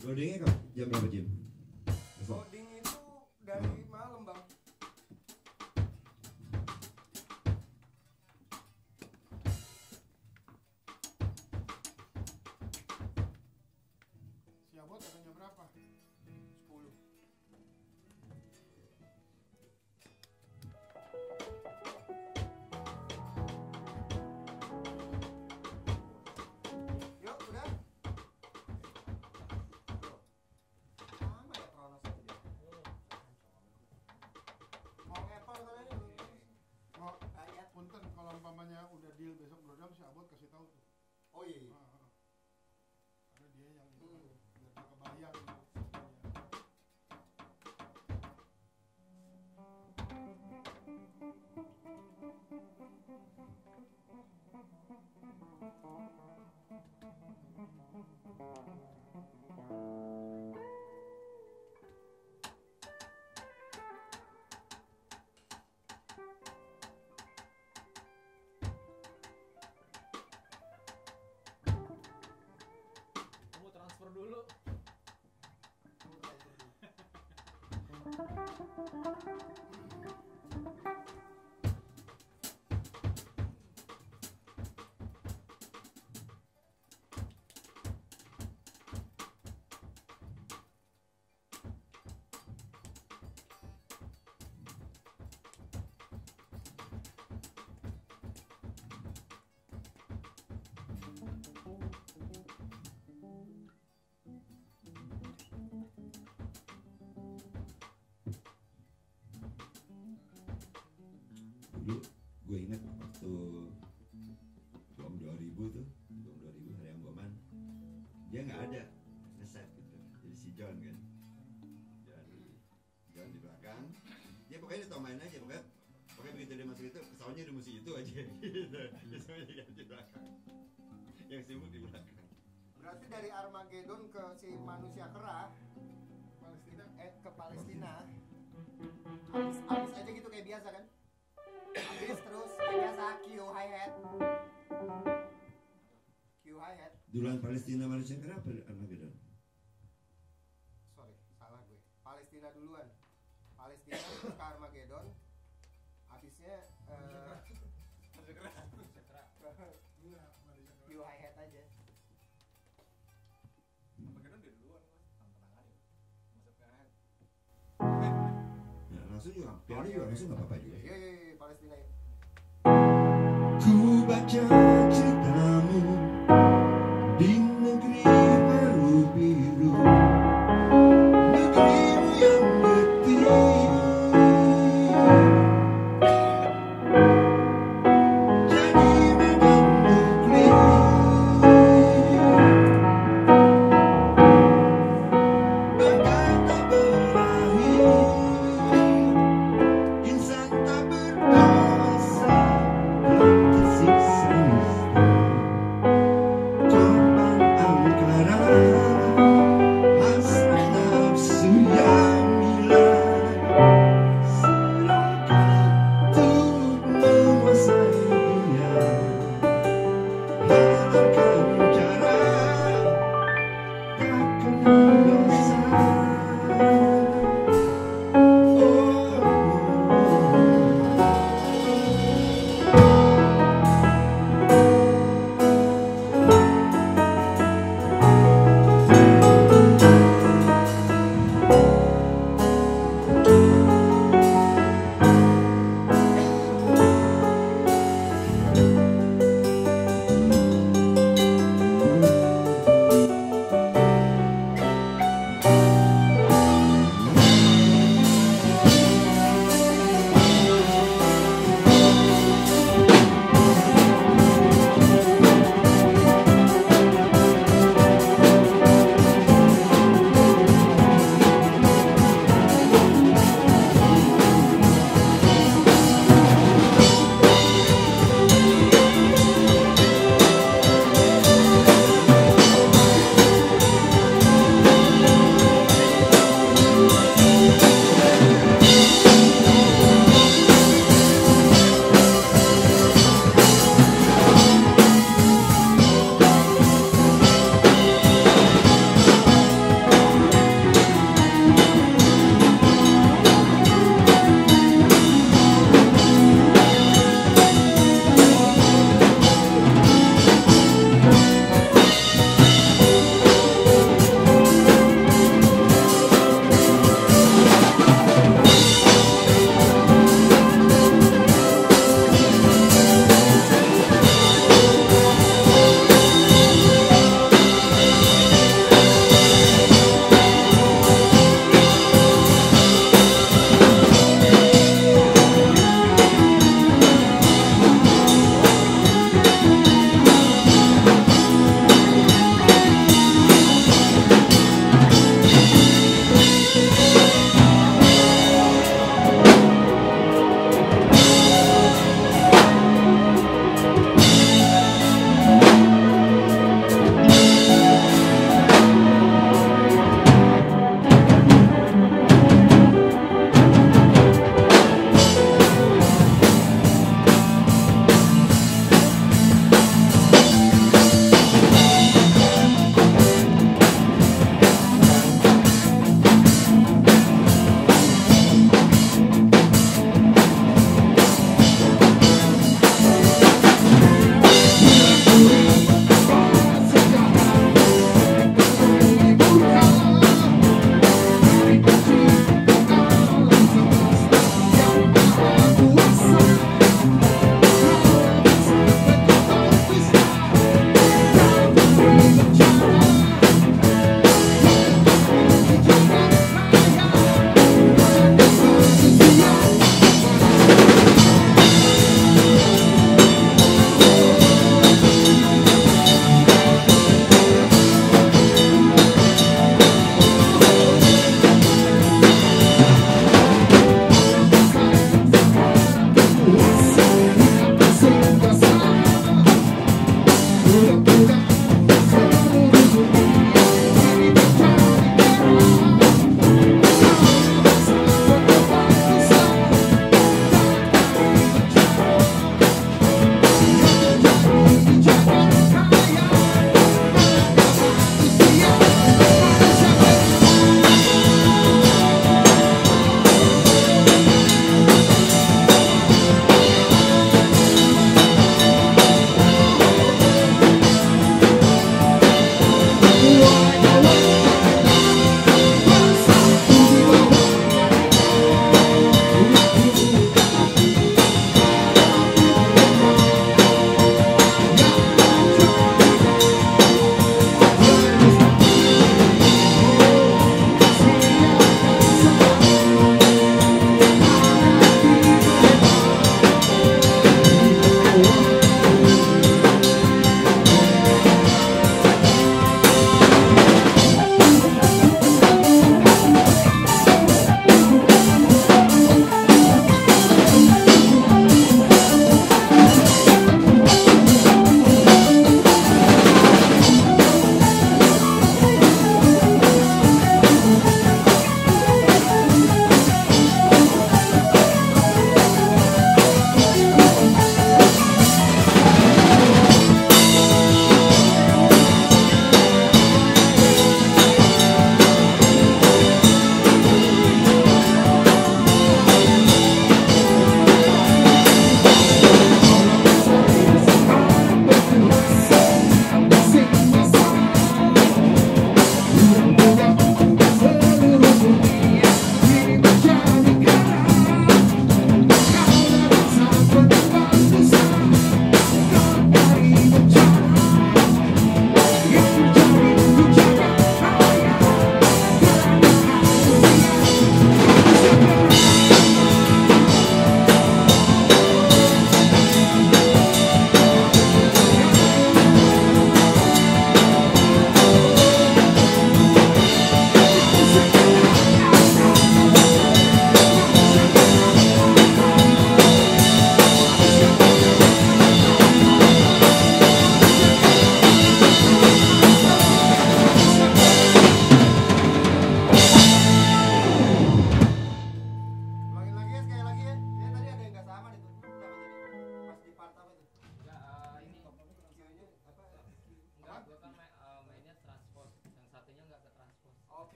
Loadingnya kok jam berapa Jim? Loading itu dari malam bang. Siabot katanya berapa? 10. Yuk udah. Sama ya Kronos itu dia. Mau ngepal kalian ini? Oh, Ayat. punten kalau umpamanya udah deal besok brodam si Abot kasih tahu tuh. Oh iya. Karena dia yang itu kan, biar dia kebayang gitu. Kamu transfer dulu. Dulu gue inget waktu bom 2000 tuh, bom 2000 hari yang boman, dia nggak ada ngeset gitu, jadi si John kan, John di belakang, dia pokoknya dia main aja, pokoknya begitu dia masuk itu, pesawatnya di musim itu aja, gitu, dia semuanya di belakang, yang sibuk di belakang. Berarti dari Armageddon ke si manusia kera Palestina. ke Palestina. Habis aja gitu kayak biasa kan? Habis terus kayak biasa Q hi-hat. Q hi-hat. Duluan Palestina manusia kera apa Armageddon? Sorry, salah gue. Palestina duluan. Palestina terus ke Armageddon. Habisnya Iya, Malaysia Q hi-hat aja. Armageddon dia duluan mas, tenang aja. Masuk ke ahead. Nah, langsung juga, piano juga langsung nggak apa-apa juga. Iya, Palestina ya. Ku baca ceritamu di negeri baru biru, negerimu yang getih. Jadi medan nuklir, bagai tak berakhir, insan tak berdosa telah tersiksa.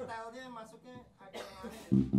stylenya masuknya agak aneh.